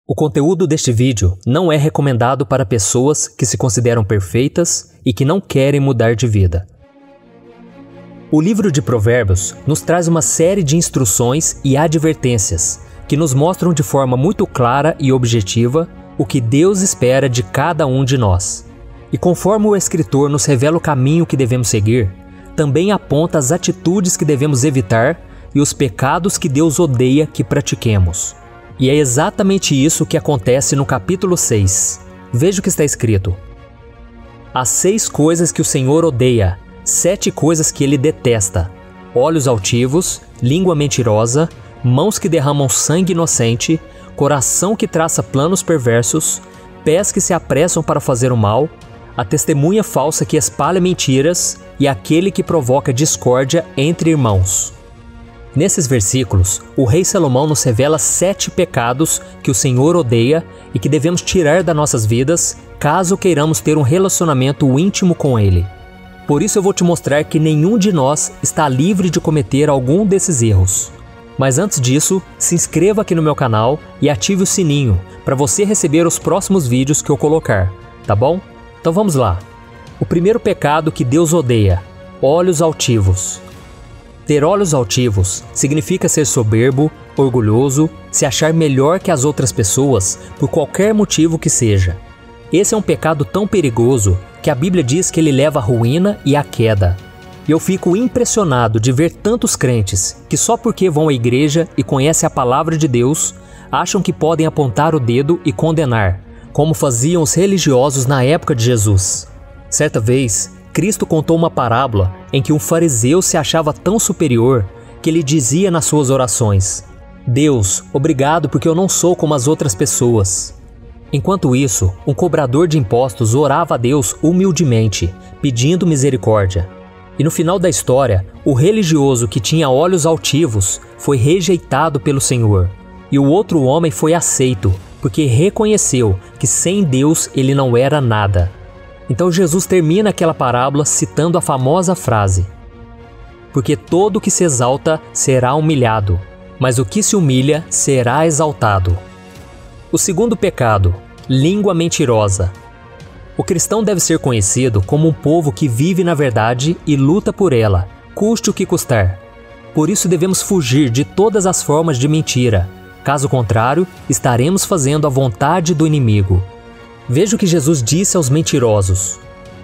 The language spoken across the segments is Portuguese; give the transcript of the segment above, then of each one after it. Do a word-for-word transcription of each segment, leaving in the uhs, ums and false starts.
O conteúdo deste vídeo não é recomendado para pessoas que se consideram perfeitas e que não querem mudar de vida. O livro de Provérbios nos traz uma série de instruções e advertências que nos mostram de forma muito clara e objetiva o que Deus espera de cada um de nós. E conforme o escritor nos revela o caminho que devemos seguir, também aponta as atitudes que devemos evitar e os pecados que Deus odeia que pratiquemos. E é exatamente isso que acontece no capítulo seis. Veja o que está escrito. As seis coisas que o Senhor odeia, sete coisas que ele detesta: olhos altivos, língua mentirosa, mãos que derramam sangue inocente, coração que traça planos perversos, pés que se apressam para fazer o mal, a testemunha falsa que espalha mentiras e aquele que provoca discórdia entre irmãos. Nesses versículos, o rei Salomão nos revela sete pecados que o Senhor odeia e que devemos tirar das nossas vidas caso queiramos ter um relacionamento íntimo com Ele. Por isso eu vou te mostrar que nenhum de nós está livre de cometer algum desses erros. Mas antes disso, se inscreva aqui no meu canal e ative o sininho para você receber os próximos vídeos que eu colocar, tá bom? Então vamos lá. O primeiro pecado que Deus odeia: olhos altivos. Ter olhos altivos significa ser soberbo, orgulhoso, se achar melhor que as outras pessoas por qualquer motivo que seja. Esse é um pecado tão perigoso que a Bíblia diz que ele leva à ruína e à queda. E eu fico impressionado de ver tantos crentes que só porque vão à igreja e conhecem a palavra de Deus, acham que podem apontar o dedo e condenar, como faziam os religiosos na época de Jesus. Certa vez, Cristo contou uma parábola em que um fariseu se achava tão superior que ele dizia nas suas orações: Deus, obrigado porque eu não sou como as outras pessoas. Enquanto isso, um cobrador de impostos orava a Deus humildemente, pedindo misericórdia. E no final da história, o religioso que tinha olhos altivos foi rejeitado pelo Senhor, e o outro homem foi aceito, porque reconheceu que sem Deus ele não era nada. Então Jesus termina aquela parábola citando a famosa frase: porque todo o que se exalta será humilhado, mas o que se humilha será exaltado. O segundo pecado: língua mentirosa. O cristão deve ser conhecido como um povo que vive na verdade e luta por ela, custe o que custar. Por isso devemos fugir de todas as formas de mentira. Caso contrário, estaremos fazendo a vontade do inimigo. Veja o que Jesus disse aos mentirosos: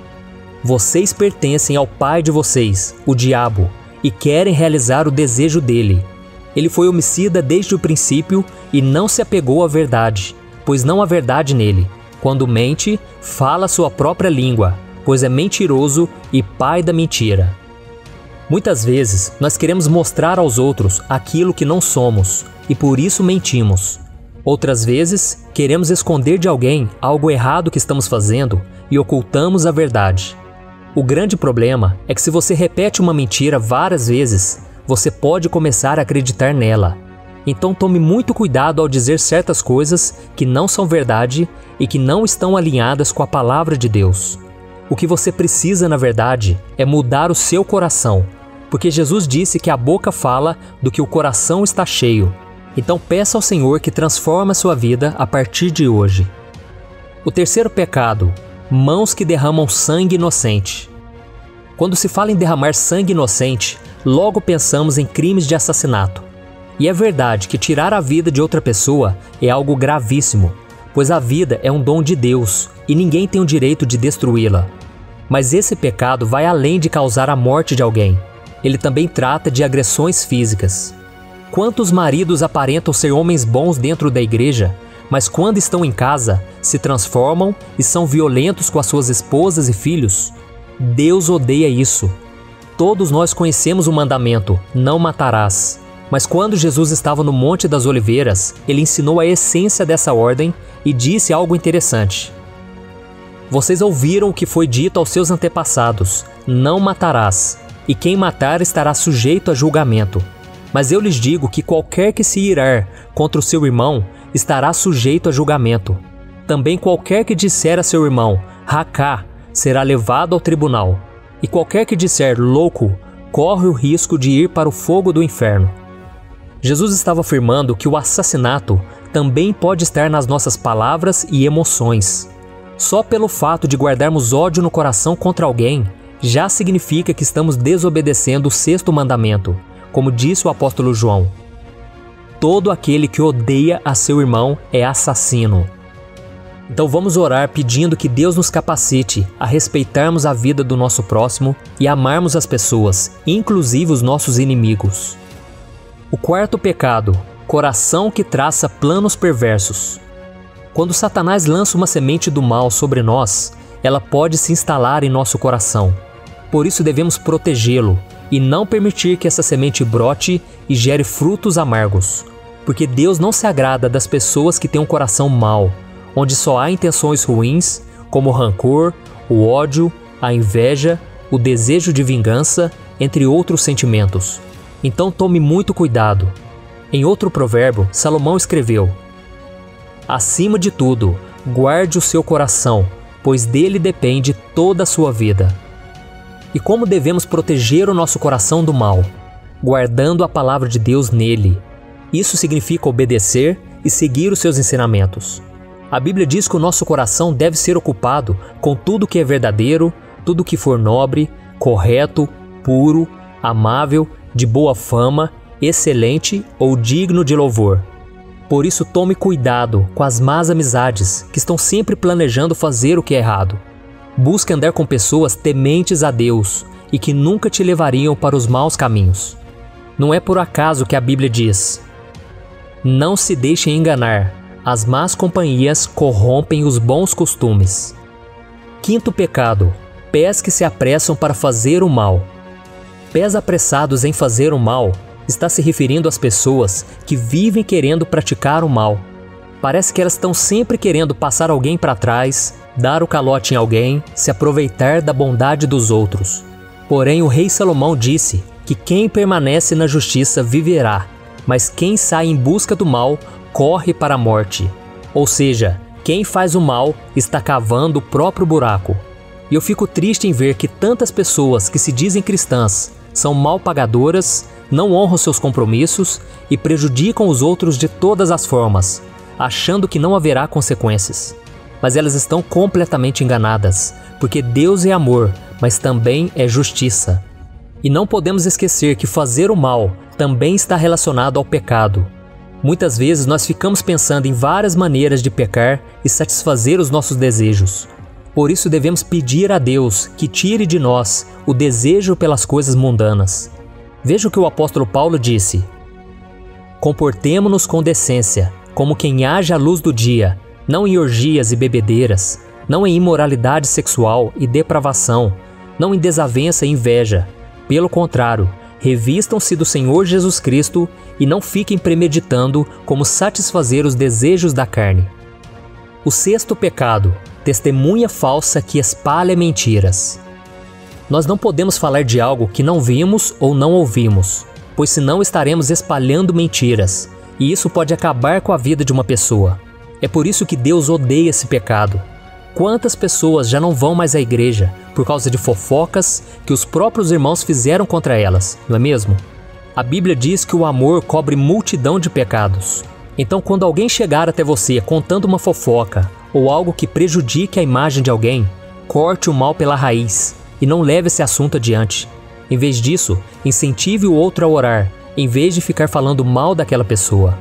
vocês pertencem ao pai de vocês, o diabo, e querem realizar o desejo dele. Ele foi homicida desde o princípio e não se apegou à verdade, pois não há verdade nele. Quando mente, fala sua própria língua, pois é mentiroso e pai da mentira. Muitas vezes, nós queremos mostrar aos outros aquilo que não somos, e por isso mentimos. Outras vezes, queremos esconder de alguém algo errado que estamos fazendo e ocultamos a verdade. O grande problema é que se você repete uma mentira várias vezes, você pode começar a acreditar nela. Então tome muito cuidado ao dizer certas coisas que não são verdade e que não estão alinhadas com a palavra de Deus. O que você precisa, na verdade, é mudar o seu coração, porque Jesus disse que a boca fala do que o coração está cheio. Então peça ao Senhor que transforme a sua vida a partir de hoje. O terceiro pecado: mãos que derramam sangue inocente. Quando se fala em derramar sangue inocente, logo pensamos em crimes de assassinato. E é verdade que tirar a vida de outra pessoa é algo gravíssimo, pois a vida é um dom de Deus e ninguém tem o direito de destruí-la. Mas esse pecado vai além de causar a morte de alguém. Ele também trata de agressões físicas. Quantos maridos aparentam ser homens bons dentro da igreja, mas quando estão em casa, se transformam e são violentos com as suas esposas e filhos? Deus odeia isso. Todos nós conhecemos o mandamento: não matarás. Mas quando Jesus estava no Monte das Oliveiras, ele ensinou a essência dessa ordem e disse algo interessante. Vocês ouviram o que foi dito aos seus antepassados: não matarás, e quem matar estará sujeito a julgamento. Mas eu lhes digo que qualquer que se irar contra o seu irmão estará sujeito a julgamento. Também qualquer que disser a seu irmão, racá, será levado ao tribunal. E qualquer que disser louco, corre o risco de ir para o fogo do inferno. Jesus estava afirmando que o assassinato também pode estar nas nossas palavras e emoções. Só pelo fato de guardarmos ódio no coração contra alguém, já significa que estamos desobedecendo o sexto mandamento, como disse o apóstolo João. Todo aquele que odeia a seu irmão é assassino. Então vamos orar pedindo que Deus nos capacite a respeitarmos a vida do nosso próximo e amarmos as pessoas, inclusive os nossos inimigos. O quarto pecado, coração que traça planos perversos. Quando Satanás lança uma semente do mal sobre nós, ela pode se instalar em nosso coração. Por isso devemos protegê-lo e não permitir que essa semente brote e gere frutos amargos. Porque Deus não se agrada das pessoas que têm um coração mau, onde só há intenções ruins, como o rancor, o ódio, a inveja, o desejo de vingança, entre outros sentimentos. Então tome muito cuidado. Em outro provérbio, Salomão escreveu: acima de tudo, guarde o seu coração, pois dele depende toda a sua vida. E como devemos proteger o nosso coração do mal? Guardando a palavra de Deus nele. Isso significa obedecer e seguir os seus ensinamentos. A Bíblia diz que o nosso coração deve ser ocupado com tudo que é verdadeiro, tudo que for nobre, correto, puro, amável, de boa fama, excelente ou digno de louvor. Por isso tome cuidado com as más amizades que estão sempre planejando fazer o que é errado. Busque andar com pessoas tementes a Deus e que nunca te levariam para os maus caminhos. Não é por acaso que a Bíblia diz: não se deixem enganar, as más companhias corrompem os bons costumes. Quinto pecado, pés que se apressam para fazer o mal. Pés apressados em fazer o mal está se referindo às pessoas que vivem querendo praticar o mal. Parece que elas estão sempre querendo passar alguém para trás, dar o calote em alguém, se aproveitar da bondade dos outros. Porém, o rei Salomão disse que quem permanece na justiça viverá, mas quem sai em busca do mal corre para a morte. Ou seja, quem faz o mal está cavando o próprio buraco. E eu fico triste em ver que tantas pessoas que se dizem cristãs são mal pagadoras, não honram seus compromissos e prejudicam os outros de todas as formas, achando que não haverá consequências. Mas elas estão completamente enganadas, porque Deus é amor, mas também é justiça. E não podemos esquecer que fazer o mal também está relacionado ao pecado. Muitas vezes nós ficamos pensando em várias maneiras de pecar e satisfazer os nossos desejos. Por isso devemos pedir a Deus que tire de nós o desejo pelas coisas mundanas. Veja o que o apóstolo Paulo disse: comportemo-nos com decência, como quem age à luz do dia, não em orgias e bebedeiras, não em imoralidade sexual e depravação, não em desavença e inveja. Pelo contrário, revistam-se do Senhor Jesus Cristo e não fiquem premeditando como satisfazer os desejos da carne. O sexto pecado, testemunha falsa que espalha mentiras. Nós não podemos falar de algo que não vimos ou não ouvimos, pois senão estaremos espalhando mentiras, e isso pode acabar com a vida de uma pessoa. É por isso que Deus odeia esse pecado. Quantas pessoas já não vão mais à igreja por causa de fofocas que os próprios irmãos fizeram contra elas, não é mesmo? A Bíblia diz que o amor cobre multidão de pecados. Então, quando alguém chegar até você contando uma fofoca ou algo que prejudique a imagem de alguém, corte o mal pela raiz e não leve esse assunto adiante. Em vez disso, incentive o outro a orar, em vez de ficar falando mal daquela pessoa.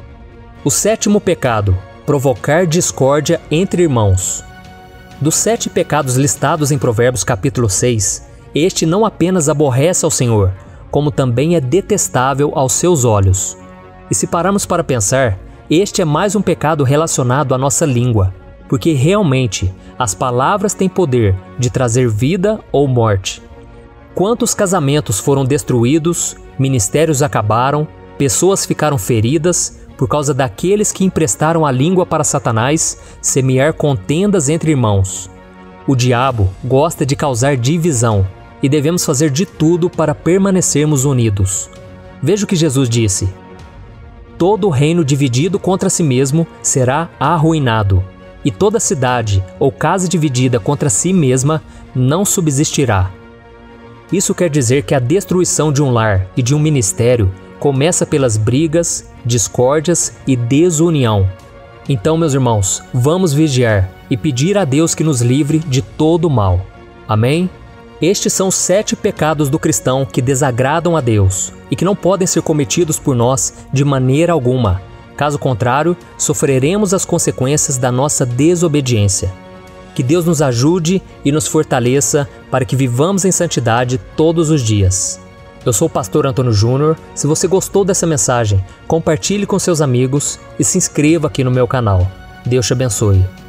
O sétimo pecado, provocar discórdia entre irmãos. Dos sete pecados listados em Provérbios capítulo seis, este não apenas aborrece ao Senhor, como também é detestável aos seus olhos. E se pararmos para pensar, este é mais um pecado relacionado à nossa língua, porque realmente as palavras têm poder de trazer vida ou morte. Quantos casamentos foram destruídos, ministérios acabaram, pessoas ficaram feridas por causa daqueles que emprestaram a língua para Satanás semear contendas entre irmãos. O diabo gosta de causar divisão e devemos fazer de tudo para permanecermos unidos. Veja o que Jesus disse: todo reino dividido contra si mesmo será arruinado, e toda cidade ou casa dividida contra si mesma não subsistirá. Isso quer dizer que a destruição de um lar e de um ministério começa pelas brigas, discórdias e desunião. Então, meus irmãos, vamos vigiar e pedir a Deus que nos livre de todo o mal. Amém? Estes são os sete pecados do cristão que desagradam a Deus e que não podem ser cometidos por nós de maneira alguma. Caso contrário, sofreremos as consequências da nossa desobediência. Que Deus nos ajude e nos fortaleça para que vivamos em santidade todos os dias. Eu sou o pastor Antônio Júnior. Se você gostou dessa mensagem, compartilhe com seus amigos e se inscreva aqui no meu canal. Deus te abençoe.